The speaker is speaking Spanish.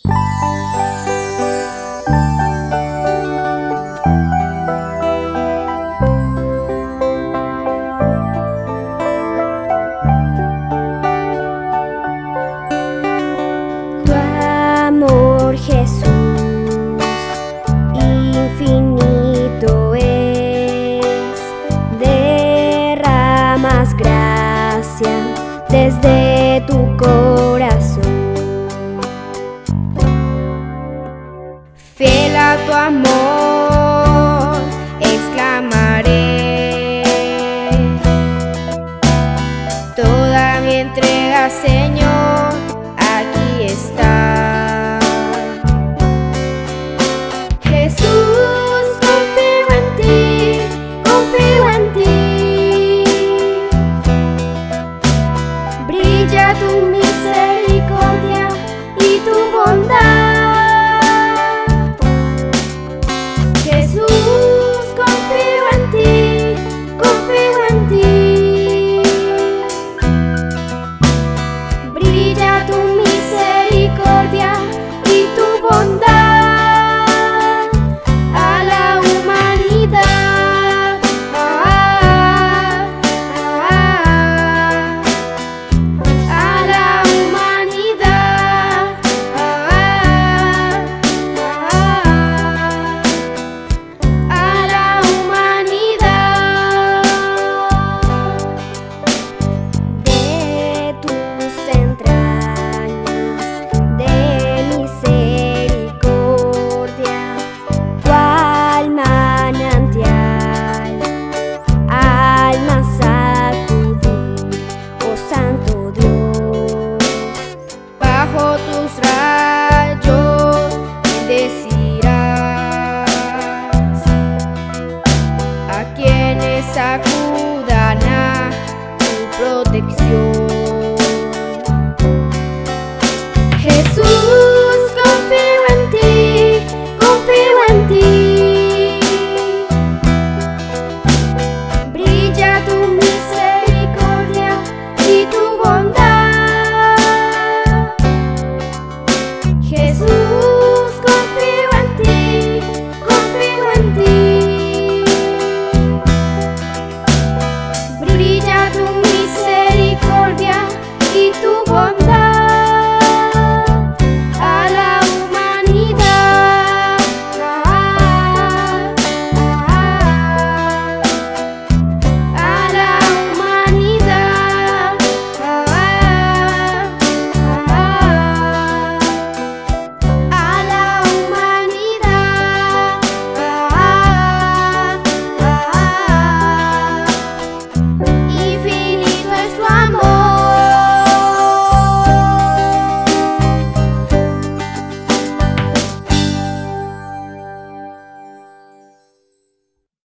Tu amor, Jesús, infinito es. Derramas gracia desde tu corazón. Fiel a tu amor, exclamaré. Toda mi entrega, Señor, aquí está. Jesús, confío en ti, confío en ti. Brilla tu misericordia y tu bondad. Jesús, confío en ti, confío en ti. Brilla tu misericordia y tu bondad a la humanidad. A la humanidad. A la humanidad. De tus entrañas, de misericordia, cual manantial, almas acudir, oh Santo Dios. Bajo tus rayos bendecirás a quienes acudan a tu protección. Jesús, confío en ti, confío en ti. Brilla tu misericordia y tu bondad. Jesús,